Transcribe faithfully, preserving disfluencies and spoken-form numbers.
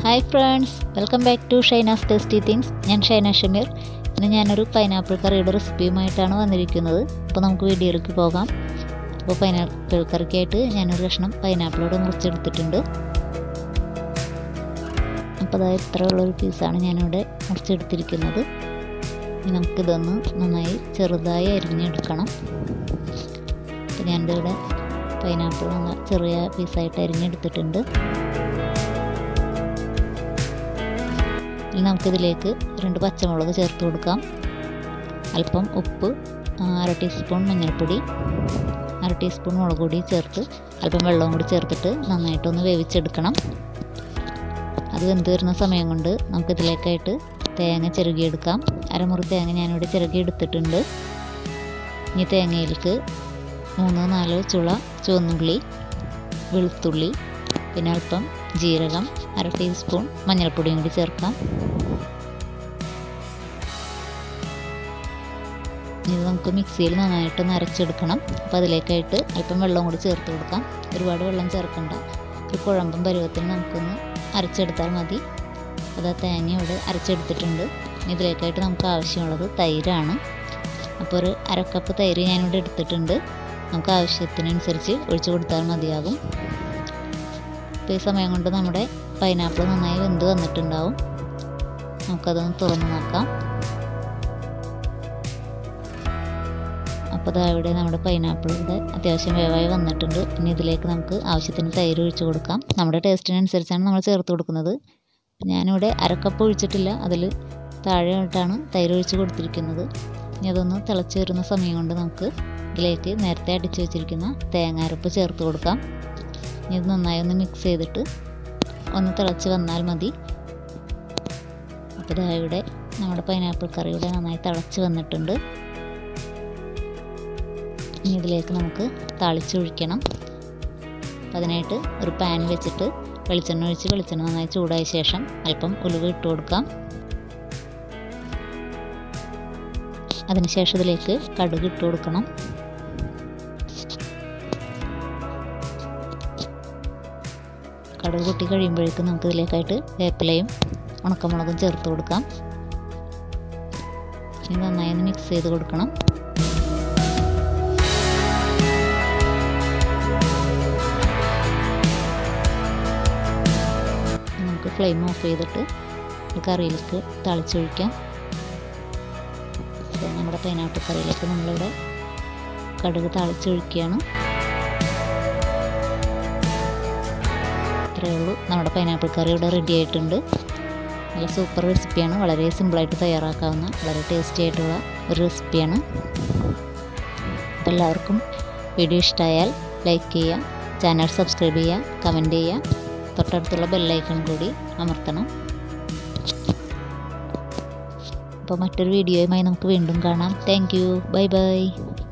Hi friends, welcome back to Shainas tasty things. ഞാൻ ഷൈന ഷമീർ. ഇന്ന് ഞാനൊരു പൈനാപ്പിൾ കറിയുടെ റെസിപ്പിയുമായിട്ടാണ് വന്നിരിക്കുന്നത്. അപ്പോൾ നമുക്ക് വീഡിയോയിലേക്ക് പോകാം. അപ്പോൾ പൈനാപ്പിൾ കറിക്കായിട്ട് ഞാനൊരു കഷ്ണം പൈനാപ്പിളോട് മുറിച്ചെടുത്തിട്ടുണ്ട്. അപ്പോൾ അതായത് ഇത്രയുള്ളൊരു പീസാണ് ഞാനിവിടെ മുറിച്ചെടുത്തിരിക്കുന്നത്. ഇനി നമുക്കിതൊന്ന് നന്നായി ചെറുതായി അരിഞ്ഞെടുക്കണം. അപ്പോൾ ഞാനിവിടെ പൈനാപ്പിൾ ചെറിയ പീസായിട്ട് അരിഞ്ഞെടുത്തിട്ടുണ്ട്. ഇനി നമുക്കിതിലേക്ക് രണ്ട് പച്ചമുളക് ചേർത്ത് കൊടുക്കാം. അല്പം ഉപ്പ്, അര ടീസ്പൂൺ മഞ്ഞൾപ്പൊടി, അര ടീസ്പൂൺ മുളക് പൊടി ചേർത്ത് അല്പം വെള്ളവും കൂടി ചേർത്തിട്ട് നന്നായിട്ടൊന്ന് വേവിച്ചെടുക്കണം. അത് വെന്ത് വരുന്ന സമയം കൊണ്ട് നമുക്കിതിലേക്കായിട്ട് തേങ്ങ ചിരകിയെടുക്കാം. അരമുറി തേങ്ങ ഞാനിവിടെ ചിരകി എടുത്തിട്ടുണ്ട്. ഇനി തേങ്ങയിലേക്ക് മൂന്നോ നാലോ ചുള ചുവന്നുള്ളി, വെളുത്തുള്ളി, പിന്നെ അല്പം ജീരകം, അര ടീസ്പൂൺ മഞ്ഞൾപ്പൊടിയും കൂടി ചേർക്കാം. ഇത് നമുക്ക് മിക്സിയിൽ നന്നായിട്ടൊന്ന് അരച്ചെടുക്കണം. അപ്പോൾ അതിലേക്കായിട്ട് അല്പം വെള്ളം കൂടി ചേർത്ത് കൊടുക്കാം. ഒരുപാട് വെള്ളം ചേർക്കണ്ട, ഒരു കുഴമ്പം പരുവത്തിന് നമുക്കൊന്ന് അരച്ചെടുത്താൽ മതി. അത് ആ തേങ്ങ ഇവിടെ അരച്ചെടുത്തിട്ടുണ്ട്. ഇതിലേക്കായിട്ട് നമുക്ക് ആവശ്യമുള്ളത് തൈരാണ്. അപ്പോൾ ഒരു അരക്കപ്പ് തൈര് ഞാനിവിടെ എടുത്തിട്ടുണ്ട്. നമുക്ക് ആവശ്യത്തിനനുസരിച്ച് ഒഴിച്ചു കൊടുത്താൽ മതിയാകും. അപ്പോൾ ഈ സമയം കൊണ്ട് നമ്മുടെ പൈനാപ്പിൾ നന്നായി വെന്ത് വന്നിട്ടുണ്ടാവും. നമുക്കതൊന്ന് തുറന്ന് നോക്കാം. അപ്പോൾ അതാ ഇവിടെ നമ്മുടെ പൈനാപ്പിളിൻ്റെ അത്യാവശ്യം വേവായി വന്നിട്ടുണ്ട്. ഇനി ഇതിലേക്ക് നമുക്ക് ആവശ്യത്തിന് തൈര് ഒഴിച്ച് കൊടുക്കാം. നമ്മുടെ ടേസ്റ്റിനനുസരിച്ചാണ് നമ്മൾ ചേർത്ത് കൊടുക്കുന്നത്. ഞാനിവിടെ അരക്കപ്പ് ഒഴിച്ചിട്ടില്ല, അതിൽ താഴെയായിട്ടാണ് തൈര് ഒഴിച്ച് കൊടുത്തിരിക്കുന്നത്. ഇനി അതൊന്ന് തിളച്ച് വരുന്ന സമയം കൊണ്ട് നമുക്ക് ഇതിലേക്ക് നേരത്തെ അടിച്ച് വെച്ചിരിക്കുന്ന തേങ്ങ അരപ്പ് ചേർത്ത് കൊടുക്കാം. ഇനി ഇത് നന്നായി ഒന്ന് മിക്സ് ചെയ്തിട്ട് ഒന്ന് തിളച്ച് വന്നാൽ മതി. അപ്പോൾ ഇതാ ഇവിടെ നമ്മുടെ പൈനാപ്പിൾ കറി ഇവിടെ നന്നായി തിളച്ച് വന്നിട്ടുണ്ട്. ഇനി ഇതിലേക്ക് നമുക്ക് താളിച്ചൊഴിക്കണം. അപ്പോൾ അതിനായിട്ട് ഒരു പാൻ വെച്ചിട്ട് വെളിച്ചെണ്ണ ഒഴിച്ച് വെളിച്ചെണ്ണ നന്നായി ചൂടായ ശേഷം അല്പം ഉലുവ ഇട്ട് കൊടുക്കാം. അതിനുശേഷം ഇതിലേക്ക് കടുക് ഇട്ട് കൊടുക്കണം. കടുക് പൊട്ടി കഴിയുമ്പോഴേക്കും നമുക്ക് ഇതിലേക്കായിട്ട് വേപ്പിലയും ഉണക്കമുളകും ചേർത്ത് കൊടുക്കാം. ഇനി നന്നായി ഒന്ന് മിക്സ് ചെയ്ത് കൊടുക്കണം. നമുക്ക് ഫ്ലെയിം ഓഫ് ചെയ്തിട്ട് കറിയിലേക്ക് തളിച്ചൊഴിക്കാം. നമ്മുടെ പൈനാപ്പിൾ കറിയിലേക്ക് നമ്മളിവിടെ കടുക് തളിച്ചൊഴിക്കുകയാണ്. ഇത്രയേ ഉള്ളൂ, നമ്മുടെ പൈനാപ്പിൾ കറി ഇവിടെ റെഡി ആയിട്ടുണ്ട്. നല്ല സൂപ്പർ റെസിപ്പിയാണ്. വളരെ സിമ്പിളായിട്ട് തയ്യാറാക്കാവുന്ന വളരെ ടേസ്റ്റി ആയിട്ടുള്ള ഒരു റെസിപ്പിയാണ്. അപ്പോൾ എല്ലാവർക്കും വീഡിയോ ഇഷ്ടമായാൽ ലൈക്ക് ചെയ്യുക, ചാനൽ സബ്സ്ക്രൈബ് ചെയ്യുക, കമൻറ്റ് ചെയ്യുക, തൊട്ടടുത്തുള്ള ബെല്ലൈക്കൺ കൂടി അമർത്തണം. അപ്പോൾ മറ്റൊരു വീഡിയോയുമായി നമുക്ക് വീണ്ടും കാണാം. Thank you, bye by.